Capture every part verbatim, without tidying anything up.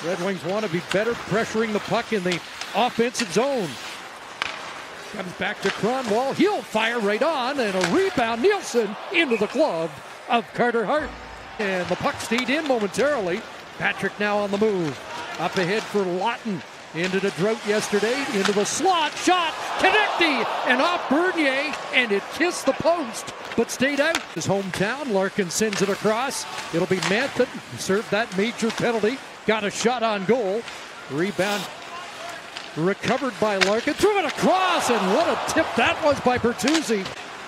Red Wings want to be better pressuring the puck in the offensive zone. Comes back to Kronwall. He'll fire right on, and a rebound. Nielsen into the glove of Carter Hart. And the puck stayed in momentarily. Patrick now on the move. Up ahead for Lawton. Into the drought yesterday. Into the slot. Shot. Konecny. And off Bernier. And it kissed the post, but stayed out. His hometown. Larkin sends it across. It'll be Mantha who served that major penalty. Got a shot on goal. Rebound recovered by Larkin. Threw it across, and what a tip that was by Bertuzzi.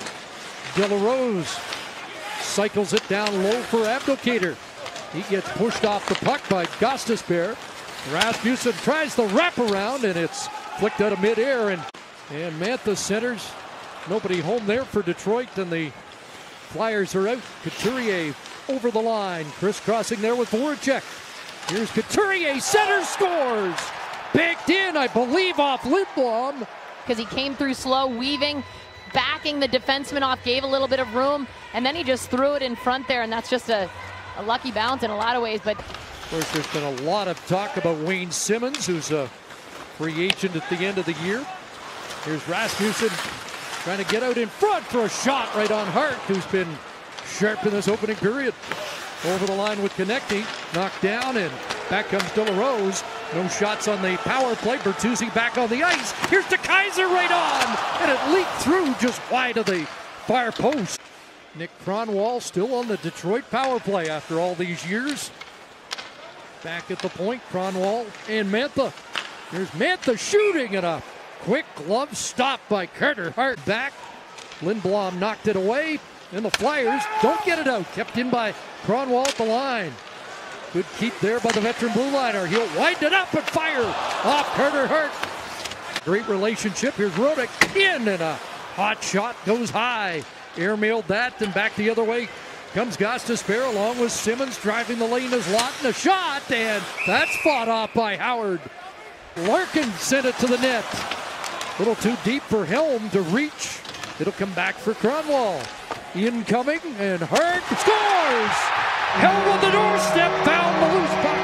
De La Rose cycles it down low for Abdelkader. He gets pushed off the puck by Gostisbehere. Rasmussen tries the wraparound, and it's flicked out of midair. And, and Mantha centers. Nobody home there for Detroit, and the Flyers are out. Couturier over the line. Crisscrossing there with Voracek. Here's Couturier, center, scores! Backed in, I believe, off Lindblom. Because he came through slow, weaving, backing the defenseman off, gave a little bit of room, and then he just threw it in front there, and that's just a, a lucky bounce in a lot of ways. But of course, there's been a lot of talk about Wayne Simmonds, who's a free agent at the end of the year. Here's Rasmussen trying to get out in front for a shot right on Hart, who's been sharp in this opening period. Over the line with Konecny, knocked down, and back comes De La Rose. No shots on the power play. Bertuzzi back on the ice. Here's De Keyser right on, and it leaked through just wide of the far post. Nick Kronwall still on the Detroit power play after all these years. Back at the point, Kronwall and Mantha. Here's Mantha shooting, and a quick glove stop by Carter Hart. Back, Lindblom knocked it away, and the Flyers don't get it out. Kept in by Kronwall at the line. Good keep there by the veteran blue liner. He'll wind it up and fire off Carter Hart. Great relationship. Here's Rodick in, and a hot shot goes high. Airmailed that, and back the other way comes Gostisbehere along with Simmonds driving the lane as Lawton. A shot, and that's fought off by Howard. Larkin sent it to the net. A little too deep for Helm to reach. It'll come back for Kronwall. Incoming, and Hart scores! Helm on the doorstep, found the loose puck.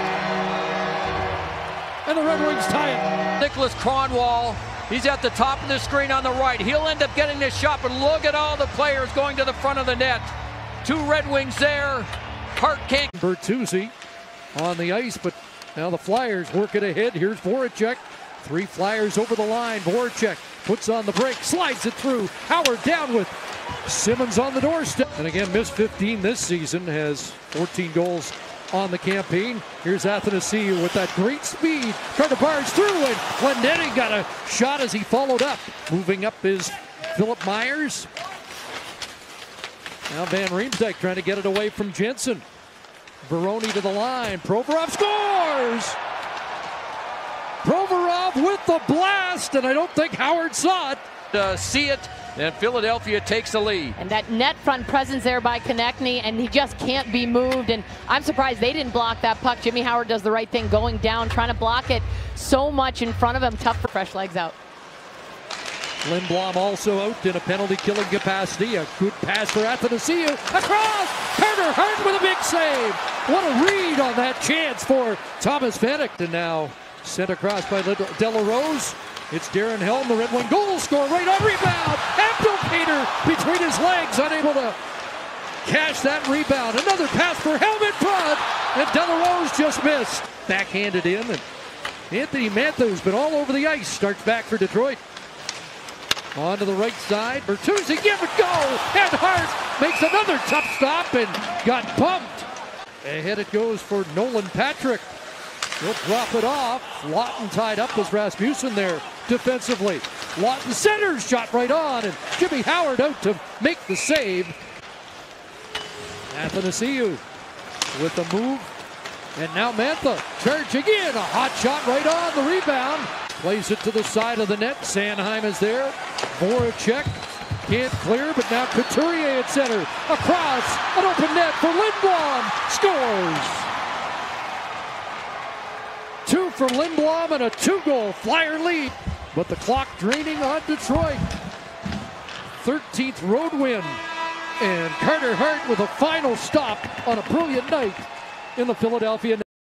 And the Red Wings tie it. Niklas Kronwall, he's at the top of the screen on the right. He'll end up getting this shot, but look at all the players going to the front of the net. Two Red Wings there. Hart can't. Bertuzzi on the ice, but now the Flyers work it ahead. Here's Voracek. Three Flyers over the line. Voracek puts on the break, slides it through. Howard down with Simmonds on the doorstep. And again, missed fifteen this season, has fourteen goals on the campaign. Here's Athanasiou with that great speed. Trying to barge through, and Glendening got a shot as he followed up. Moving up is Philip Myers. Now Van Riemsdyk trying to get it away from Jensen. Veroni to the line. Provorov scores! Provorov with the blast, and I don't think Howard saw it. Uh, see it, and Philadelphia takes the lead. And that net front presence there by Konecny, and he just can't be moved. And I'm surprised they didn't block that puck. Jimmy Howard does the right thing, going down, trying to block it so much in front of him. Tough for fresh legs out. Lindblom also out in a penalty-killing capacity. A good pass for Athanasiou. Across! Carter Hart with a big save. What a read on that chance for Thomas Vanek. And now sent across by De La Rose. It's Darren Helm, the Red Wing goal scorer, right on rebound. Abdelkader between his legs, unable to cash that rebound. Another pass for Helm in front, and De La Rose just missed. Backhanded in, and Anthony Mantha, who's been all over the ice, starts back for Detroit. On to the right side, Bertuzzi, give and go, and Hart makes another tough stop and got bumped. Ahead it goes for Nolan Patrick. He'll drop it off. Lawton tied up with Rasmussen there defensively. Lawton centers, shot right on, and Jimmy Howard out to make the save. Athanasiou with the move, and now Mantha charging in. A hot shot right on the rebound. Plays it to the side of the net. Sanheim is there. Voracek can't clear, but now Couturier at center. Across, an open net for Lindblom. Scores! Two for Lindblom and a two-goal Flyer lead. But the clock draining on Detroit. thirteenth road win. And Carter Hart with a final stop on a brilliant night in the Philadelphia.